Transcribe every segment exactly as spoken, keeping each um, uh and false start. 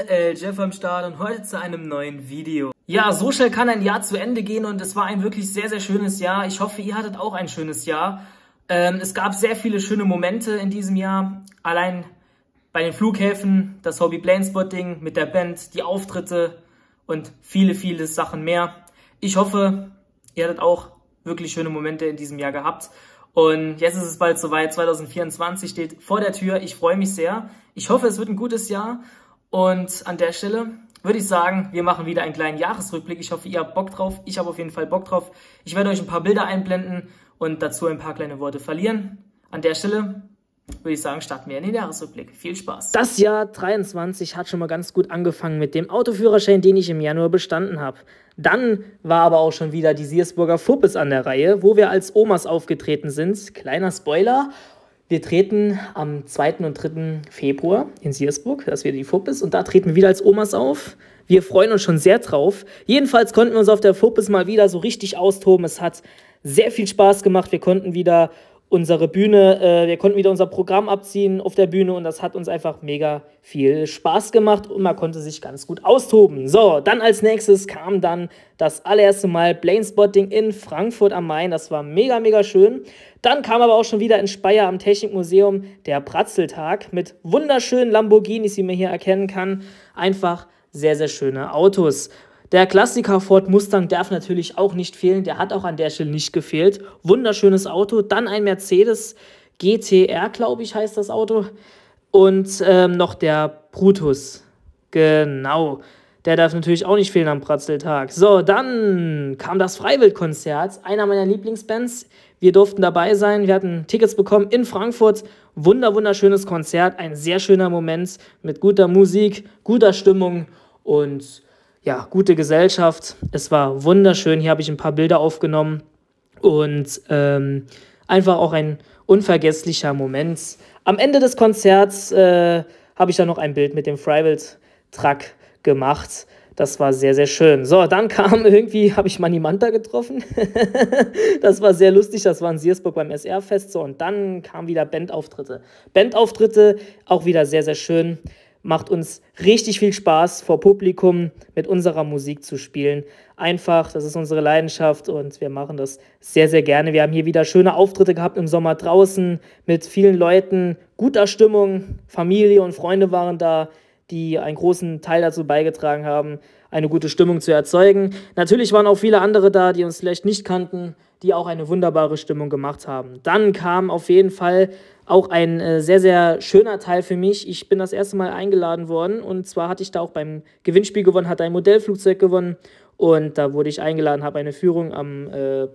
Leute, El Jeff am Start und heute zu einem neuen Video. Ja, so schnell kann ein Jahr zu Ende gehen und es war ein wirklich sehr, sehr schönes Jahr. Ich hoffe, ihr hattet auch ein schönes Jahr. Ähm, es gab sehr viele schöne Momente in diesem Jahr. Allein bei den Flughäfen, das Hobby Planespotting mit der Band, die Auftritte und viele, viele Sachen mehr. Ich hoffe, ihr hattet auch wirklich schöne Momente in diesem Jahr gehabt. Und jetzt ist es bald soweit, zwanzig vierundzwanzig steht vor der Tür. Ich freue mich sehr. Ich hoffe, es wird ein gutes Jahr. Und an der Stelle würde ich sagen, wir machen wieder einen kleinen Jahresrückblick. Ich hoffe, ihr habt Bock drauf. Ich habe auf jeden Fall Bock drauf. Ich werde euch ein paar Bilder einblenden und dazu ein paar kleine Worte verlieren. An der Stelle würde ich sagen, starten wir in den Jahresrückblick. Viel Spaß. Das Jahr dreiundzwanzig hat schon mal ganz gut angefangen mit dem Autoführerschein, den ich im Januar bestanden habe. Dann war aber auch schon wieder die Siersburger Fuppes an der Reihe, wo wir als Omas aufgetreten sind. Kleiner Spoiler, wir treten am zweiten und dritten Februar in Siersburg, das ist wieder die Fuppes, und da treten wir wieder als Omas auf. Wir freuen uns schon sehr drauf. Jedenfalls konnten wir uns auf der Fuppes mal wieder so richtig austoben. Es hat sehr viel Spaß gemacht. Wir konnten wieder unsere Bühne, äh, wir konnten wieder unser Programm abziehen auf der Bühne und das hat uns einfach mega viel Spaß gemacht und man konnte sich ganz gut austoben. So, dann als nächstes kam dann das allererste Mal Planespotting in Frankfurt am Main. Das war mega, mega schön. Dann kam aber auch schon wieder in Speyer am Technikmuseum der Pratzeltag mit wunderschönen Lamborghinis, wie man hier erkennen kann. Einfach sehr, sehr schöne Autos. Der Klassiker Ford Mustang darf natürlich auch nicht fehlen. Der hat auch an der Stelle nicht gefehlt. Wunderschönes Auto. Dann ein Mercedes G T R, glaube ich, heißt das Auto. Und ähm, noch der Brutus. Genau. Der darf natürlich auch nicht fehlen am Pratzeltag. So, dann kam das Freiwildkonzert. Einer meiner Lieblingsbands. Wir durften dabei sein. Wir hatten Tickets bekommen in Frankfurt. Wunder, wunderschönes Konzert. Ein sehr schöner Moment mit guter Musik, guter Stimmung und ja, gute Gesellschaft. Es war wunderschön. Hier habe ich ein paar Bilder aufgenommen und ähm, einfach auch ein unvergesslicher Moment. Am Ende des Konzerts äh, habe ich dann noch ein Bild mit dem Freiwild-Truck gemacht. Das war sehr, sehr schön. So, dann kam irgendwie, habe ich Manimanta getroffen. Das war sehr lustig. Das war in Siersburg beim S R-Fest. So, und dann kamen wieder Bandauftritte. Bandauftritte, auch wieder sehr, sehr schön. Macht uns richtig viel Spaß, vor Publikum mit unserer Musik zu spielen. Einfach, das ist unsere Leidenschaft und wir machen das sehr, sehr gerne. Wir haben hier wieder schöne Auftritte gehabt im Sommer draußen mit vielen Leuten, guter Stimmung. Familie und Freunde waren da, die einen großen Teil dazu beigetragen haben, eine gute Stimmung zu erzeugen. Natürlich waren auch viele andere da, die uns vielleicht nicht kannten, die auch eine wunderbare Stimmung gemacht haben. Dann kam auf jeden Fall auch ein äh, sehr, sehr schöner Teil für mich. Ich bin das erste Mal eingeladen worden und zwar hatte ich da auch beim Gewinnspiel gewonnen, hatte ein Modellflugzeug gewonnen und da wurde ich eingeladen, habe eine Führung am äh,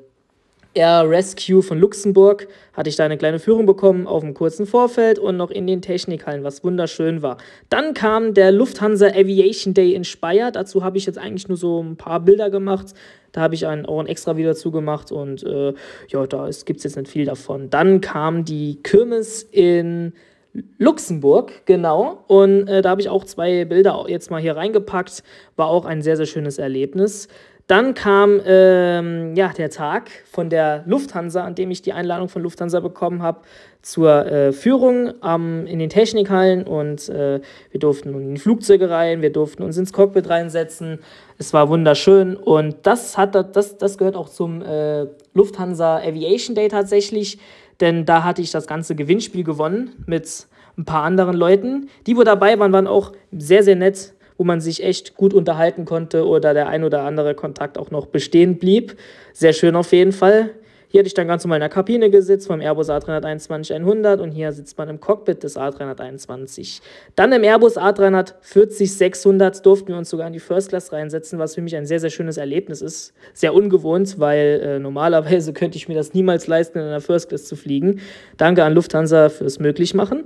Air Rescue von Luxemburg, hatte ich da eine kleine Führung bekommen auf einem kurzen Vorfeld und noch in den Technikhallen, was wunderschön war. Dann kam der Lufthansa Aviation Day in Speyer, dazu habe ich jetzt eigentlich nur so ein paar Bilder gemacht. Da habe ich ein, auch ein extra Video dazu gemacht und äh, ja, da gibt es jetzt nicht viel davon. Dann kam die Kirmes in Luxemburg, genau, und äh, da habe ich auch zwei Bilder jetzt mal hier reingepackt. War auch ein sehr, sehr schönes Erlebnis. Dann kam ähm, ja, der Tag von der Lufthansa, an dem ich die Einladung von Lufthansa bekommen habe, zur äh, Führung ähm, in den Technikhallen und äh, wir durften in die Flugzeuge rein, wir durften uns ins Cockpit reinsetzen. Es war wunderschön und das, hat, das, das gehört auch zum äh, Lufthansa Aviation Day tatsächlich, denn da hatte ich das ganze Gewinnspiel gewonnen mit ein paar anderen Leuten. Die, wo dabei waren, waren auch sehr, sehr nett, wo man sich echt gut unterhalten konnte oder der ein oder andere Kontakt auch noch bestehen blieb. Sehr schön auf jeden Fall. Hier hatte ich dann ganz normal in der Kabine gesitzt vom Airbus A drei einundzwanzig hundert und hier sitzt man im Cockpit des A drei einundzwanzig. Dann im Airbus A drei vierzig sechshundert durften wir uns sogar in die First Class reinsetzen, was für mich ein sehr, sehr schönes Erlebnis ist. Sehr ungewohnt, weil äh, normalerweise könnte ich mir das niemals leisten, in einer First Class zu fliegen. Danke an Lufthansa fürs Möglichmachen.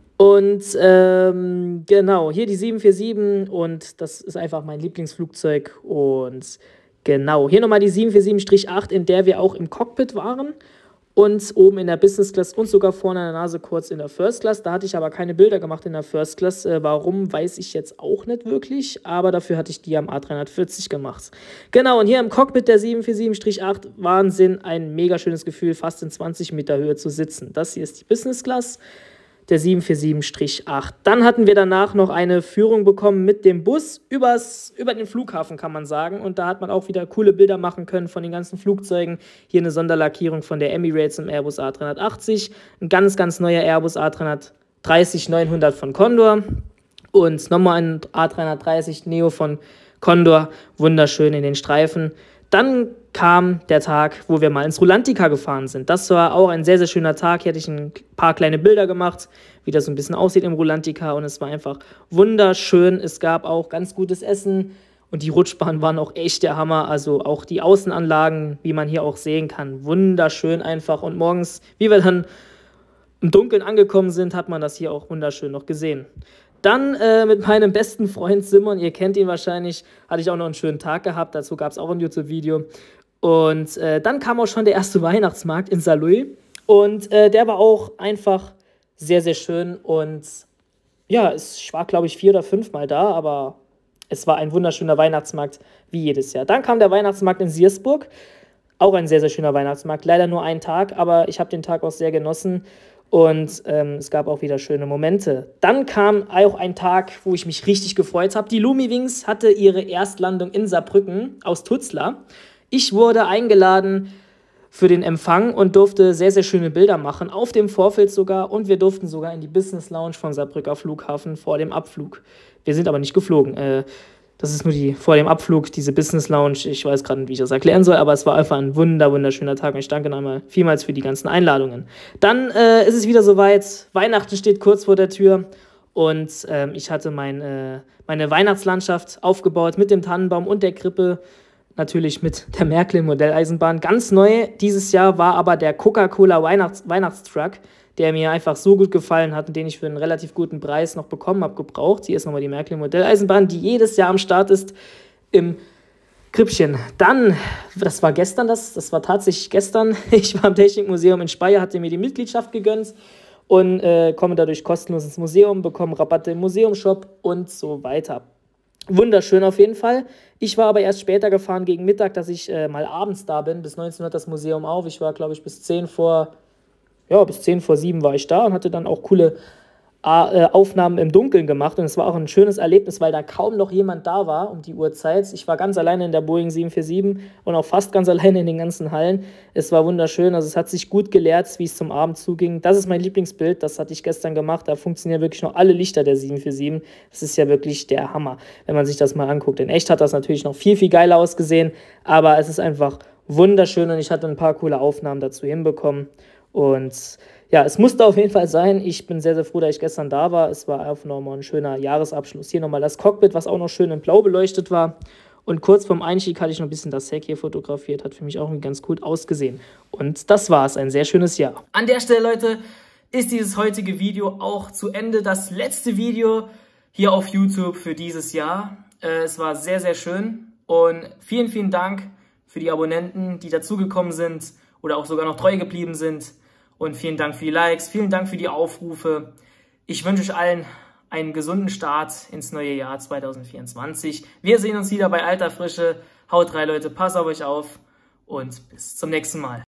Und ähm, genau, hier die sieben vier sieben und das ist einfach mein Lieblingsflugzeug und genau, hier nochmal die sieben vier sieben acht, in der wir auch im Cockpit waren und oben in der Business Class und sogar vorne an der Nase kurz in der First Class. Da hatte ich aber keine Bilder gemacht in der First Class. Äh, warum, weiß ich jetzt auch nicht wirklich, aber dafür hatte ich die am A drei vierzig gemacht. Genau, und hier im Cockpit der sieben vier sieben acht, Wahnsinn, ein mega schönes Gefühl, fast in zwanzig Meter Höhe zu sitzen. Das hier ist die Business Class. der sieben vier sieben acht. Dann hatten wir danach noch eine Führung bekommen mit dem Bus übers, über den Flughafen, kann man sagen. Und da hat man auch wieder coole Bilder machen können von den ganzen Flugzeugen. Hier eine Sonderlackierung von der Emirates im Airbus A dreihundertachtzig. Ein ganz, ganz neuer Airbus A dreihundertdreißig neunhundert von Condor. Und nochmal ein A dreihundertdreißig Neo von Condor. Wunderschön in den Streifen. Dann kam der Tag, wo wir mal ins Rulantica gefahren sind. Das war auch ein sehr, sehr schöner Tag. Hier hatte ich ein paar kleine Bilder gemacht, wie das so ein bisschen aussieht im Rulantica. Und es war einfach wunderschön. Es gab auch ganz gutes Essen. Und die Rutschbahnen waren auch echt der Hammer. Also auch die Außenanlagen, wie man hier auch sehen kann. Wunderschön einfach. Und morgens, wie wir dann im Dunkeln angekommen sind, hat man das hier auch wunderschön noch gesehen. Dann äh, mit meinem besten Freund Simon, ihr kennt ihn wahrscheinlich, hatte ich auch noch einen schönen Tag gehabt. Dazu gab es auch ein YouTube-Video. Und äh, dann kam auch schon der erste Weihnachtsmarkt in Saarlouis. Und äh, der war auch einfach sehr, sehr schön. Und ja, ich war, glaube ich, vier oder fünf Mal da, aber es war ein wunderschöner Weihnachtsmarkt wie jedes Jahr. Dann kam der Weihnachtsmarkt in Siersburg. Auch ein sehr, sehr schöner Weihnachtsmarkt. Leider nur einen Tag, aber ich habe den Tag auch sehr genossen. Und ähm, es gab auch wieder schöne Momente. Dann kam auch ein Tag, wo ich mich richtig gefreut habe. Die Lumiwings hatte ihre Erstlandung in Saarbrücken aus Tutzlar. Ich wurde eingeladen für den Empfang und durfte sehr, sehr schöne Bilder machen, auf dem Vorfeld sogar. Und wir durften sogar in die Business Lounge vom Saarbrücker Flughafen vor dem Abflug. Wir sind aber nicht geflogen. Äh, Das ist nur die vor dem Abflug, diese Business Lounge. Ich weiß gerade nicht, wie ich das erklären soll, aber es war einfach ein wunder, wunderschöner Tag und ich danke nochmal vielmals für die ganzen Einladungen. Dann äh, ist es wieder soweit. Weihnachten steht kurz vor der Tür und ähm, ich hatte mein, äh, meine Weihnachtslandschaft aufgebaut mit dem Tannenbaum und der Krippe. Natürlich mit der Märklin-Modelleisenbahn. Ganz neu dieses Jahr war aber der Coca-Cola Weihnachts Weihnachtstruck, der mir einfach so gut gefallen hat und den ich für einen relativ guten Preis noch bekommen habe, gebraucht. Hier ist nochmal die Märklin-Modelleisenbahn, die jedes Jahr am Start ist im Krippchen. Dann, das war gestern, das, das war tatsächlich gestern, ich war im Technikmuseum in Speyer, hatte mir die Mitgliedschaft gegönnt und äh, komme dadurch kostenlos ins Museum, bekomme Rabatte im Museumshop und so weiter. Wunderschön auf jeden Fall. Ich war aber erst später gefahren gegen Mittag, dass ich äh, mal abends da bin. Bis neunzehn Uhr hat das Museum auf. Ich war, glaube ich, bis zehn vor... Ja, bis zehn vor sieben war ich da und hatte dann auch coole äh, Aufnahmen im Dunkeln gemacht. Und es war auch ein schönes Erlebnis, weil da kaum noch jemand da war um die Uhrzeit. Ich war ganz alleine in der Boeing sieben vier sieben und auch fast ganz alleine in den ganzen Hallen. Es war wunderschön, also es hat sich gut gelehrt, wie es zum Abend zuging. Das ist mein Lieblingsbild, das hatte ich gestern gemacht. Da funktionieren wirklich noch alle Lichter der sieben vier sieben. Das ist ja wirklich der Hammer, wenn man sich das mal anguckt. In echt hat das natürlich noch viel, viel geiler ausgesehen, aber es ist einfach wunderschön und ich hatte ein paar coole Aufnahmen dazu hinbekommen. Und ja, es musste auf jeden Fall sein. Ich bin sehr, sehr froh, dass ich gestern da war. Es war einfach nochmal ein schöner Jahresabschluss. Hier nochmal das Cockpit, was auch noch schön in blau beleuchtet war. Und kurz vorm Einstieg hatte ich noch ein bisschen das Heck hier fotografiert. Hat für mich auch ganz gut ausgesehen. Und das war's. Ein sehr schönes Jahr. An der Stelle, Leute, ist dieses heutige Video auch zu Ende. Das letzte Video hier auf YouTube für dieses Jahr. Äh, es war sehr, sehr schön. Und vielen, vielen Dank für die Abonnenten, die dazugekommen sind oder auch sogar noch treu geblieben sind. Und vielen Dank für die Likes, vielen Dank für die Aufrufe. Ich wünsche euch allen einen gesunden Start ins neue Jahr zwanzig vierundzwanzig. Wir sehen uns wieder bei alter Frische. Haut rein, Leute, passt auf euch auf und bis zum nächsten Mal.